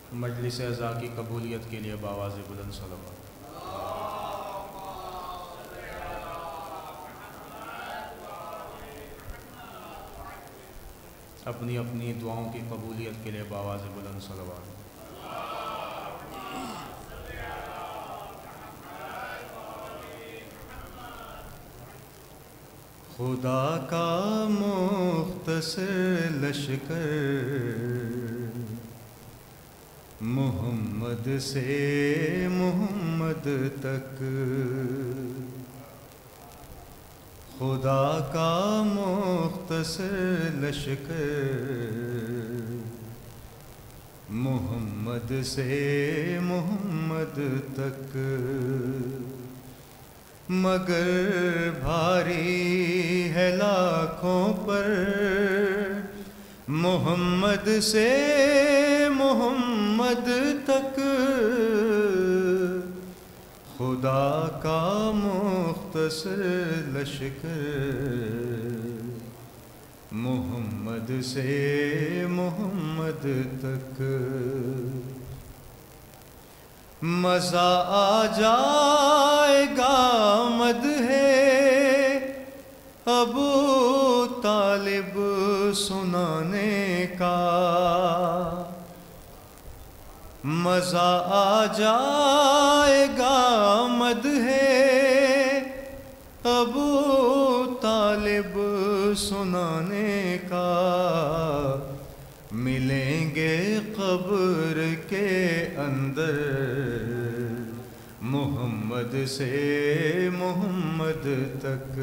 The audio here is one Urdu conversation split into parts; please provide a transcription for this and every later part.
مجلس اعزا کی قبولیت کے لیے بآواز بلند صلوات۔ اپنی اپنی دعاؤں کی قبولیت کے لیے بآواز بلند صلوات۔ خدا کا مختصر لشکر محمد سے محمد تک، خدا کا مختصر لشکر محمد سے محمد تک، مگر بھاری ہے لاکھوں پر محمد سے محمد تک، خدا کا مختصر لشکر محمد سے محمد تک، مزہ آ جائے گا مدح ابو طالب سنانے کا، مزہ آ جائے گا مدح ابو طالب سنانے کا، ملیں گے قبر کے اندر محمد سے محمد تک،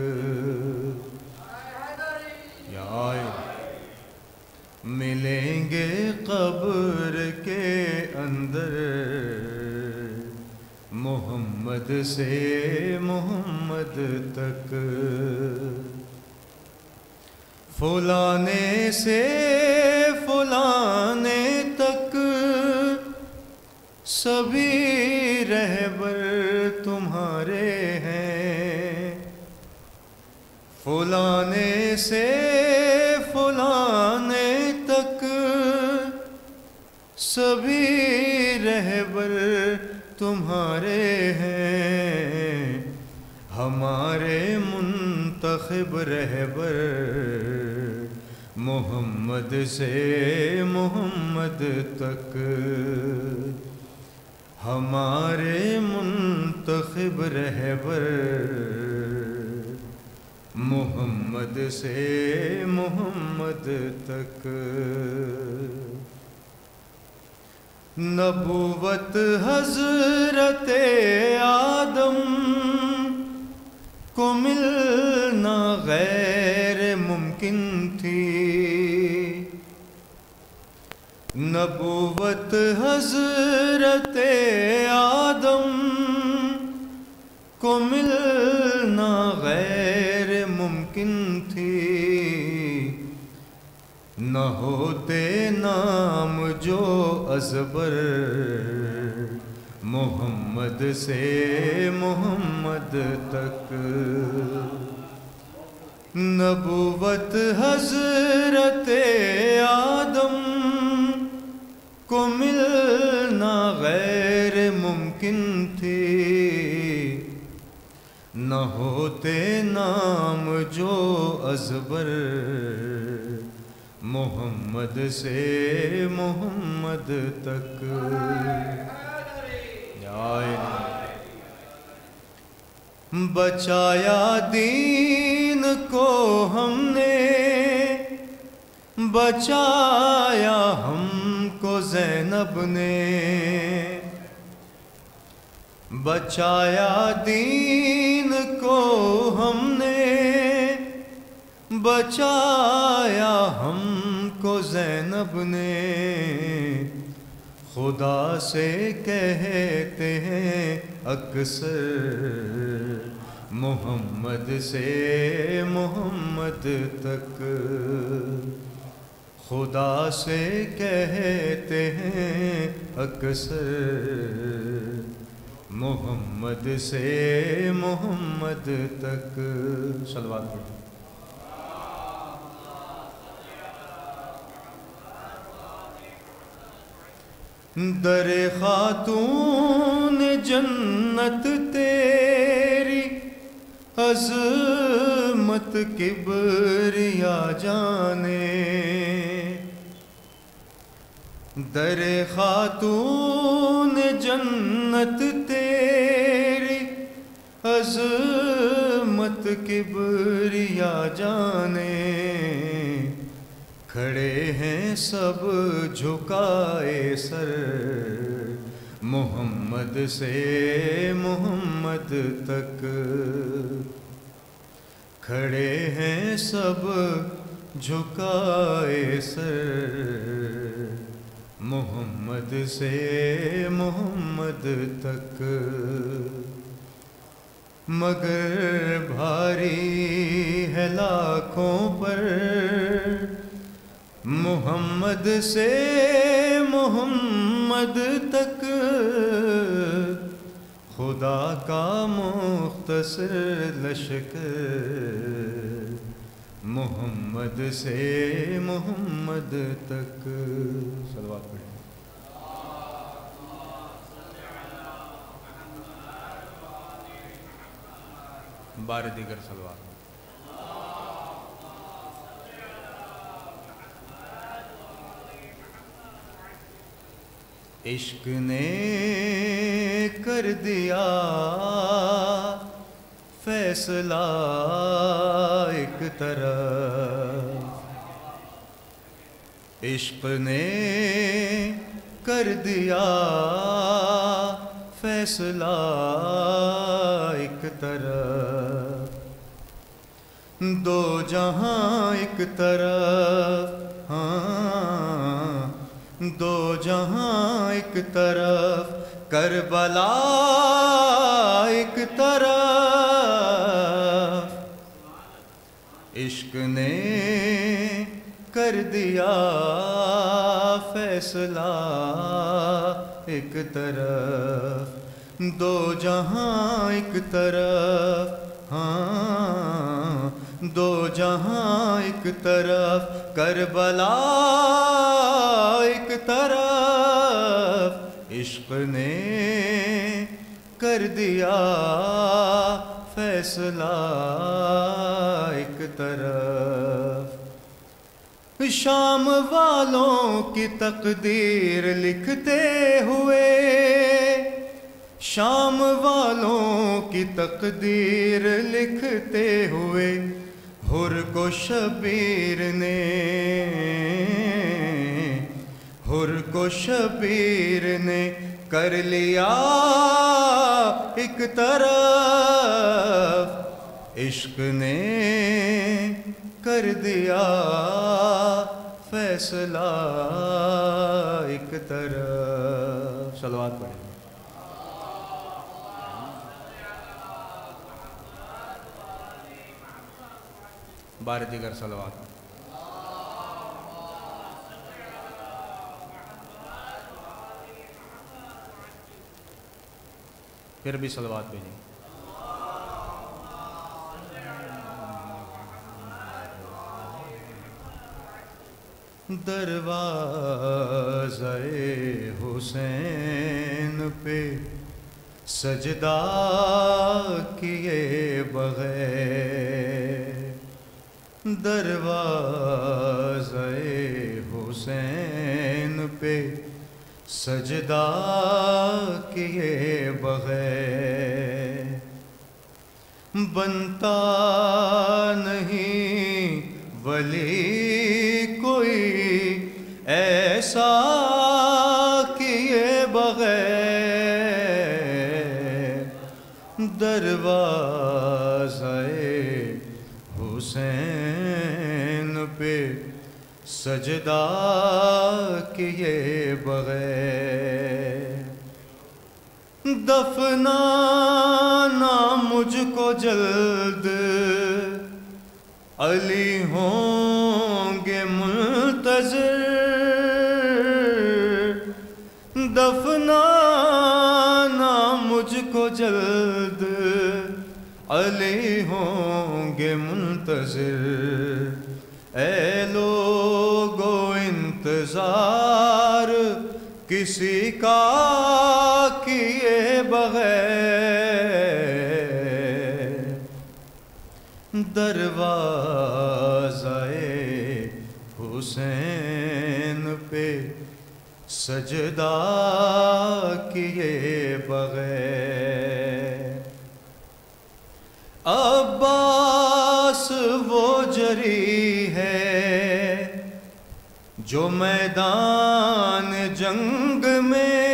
یا ملیں گے قبر کے اندر محمد سے محمد تک، فلانے سے فلانے تک سبھی رہبر تمہارے ہیں، فلانے سے فلانے تک سبھی رہبر تمہارے ہیں، ہمارے منتخب رہبر محمد سے محمد تک، ہمارے منتخب رہبر محمد سے محمد تک، نبوت حضرت آدم کو ملنا غیر ممکن تھی، نبوت حضرت آدم کو ملنا غیر ممکن تھی، نہ ہوتے نام جو ازبر محمد سے محمد تک، نبوت حضرت آدم کو ملنا غیر ممکن تھی، نہ ہوتے نام جو ازبر محمد سے محمد تک، بچایا دین کو ہم نے، بچایا ہم کو زینب نے، بچایا دین کو ہم نے، بچایا ہم کو زینب نے، خدا سے کہتے ہیں اکثر محمد سے محمد تک، خدا سے کہتے ہیں اکثر محمد سے محمد تک، صلوات پڑھیں۔ در خاتون جنت تیری عظمت کبریا جانے، در خاتون جنت تیری عظمت کبریا جانے، کھڑے ہیں سب جھکائے سر محمد سے محمد تک، کھڑے ہیں سب جھکائے سر محمد سے محمد تک، مگر بھاری ہے لاکھوں پر محمد سے محمد تک، خدا کا مختصر لشکر محمد سے محمد تک۔ صلوات پڑھیں۔ بار دیگر صلوات۔ عشق نے کر دیا فیصلہ ایک طرف، عشق نے کر دیا فیصلہ ایک طرف، دو جہاں ایک طرف، ہاں دو جہاں ایک طرف، کربلا ایک طرف، عشق نے کر دیا فیصلہ ایک طرف، دو جہاں ایک طرف، ہاں دو جہاں ایک طرف، کربلا ایک طرف، عشق نے کر دیا فیصلہ ایک طرف، شام والوں کی تقدیر لکھتے ہوئے، شام والوں کی تقدیر لکھتے ہوئے، حر کو شبیر نے، حر کو شبیر نے کر لیا ایک طرف، عشق نے کر دیا فیصلہ ایک طرف۔ صلوات پڑھیں۔ بار دیگر صلوات۔ پھر بھی صلوات بھیجیں۔ دروازہ حسین پہ سجدہ کیے بغیر، دروازہ حسین پہ سجدہ کیے بغیر، بنتا نہیں ولی کوئی ایسا کیے بغیر، دروازہ حسین پہ سجدہ کیے بغیر، دفنانا مجھ کو جلد علی ہوں گے منتظر، دفنانا مجھ کو جلد علی ہوں گے منتظر، اے لوگو انتظار کسی کا کیے بغیر دروازۂ حسین پہ سجدہ کیے بغیر عباس وہ جری ہے جو میدان جنگ میں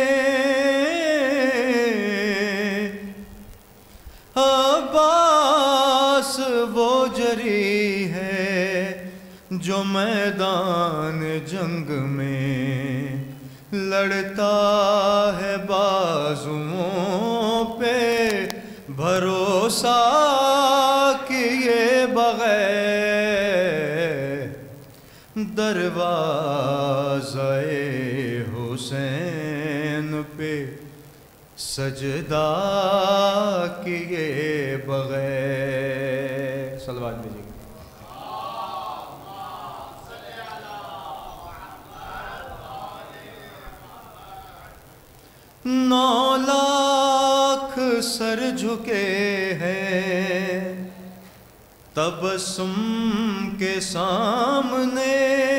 عباس وہ جری ہے جو میدان جنگ میں لڑتا ہے بازوؤں پہ بھروسہ کیے بغیر دروازۂ حسین پہ سجدہ کیے بغیر صلوات بھیجیے. 9 لاکھ سر جھکے ہیں تبسم کے سامنے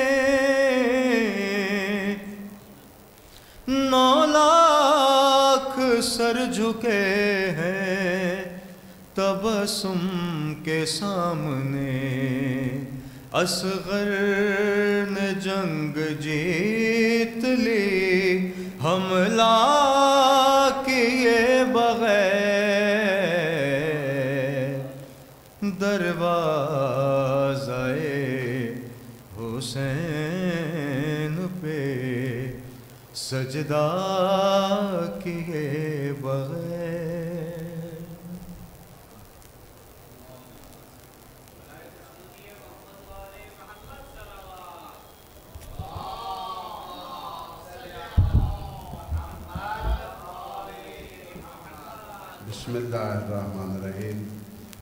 9 لاکھ سر جھکے ہیں تبسم کے سامنے اصغر نے جنگ جیت لی حملہ کیے بغیر دروازۂ حسین پہ سجدہ کیے بغیر. بسم اللہ الرحمن الرحیم.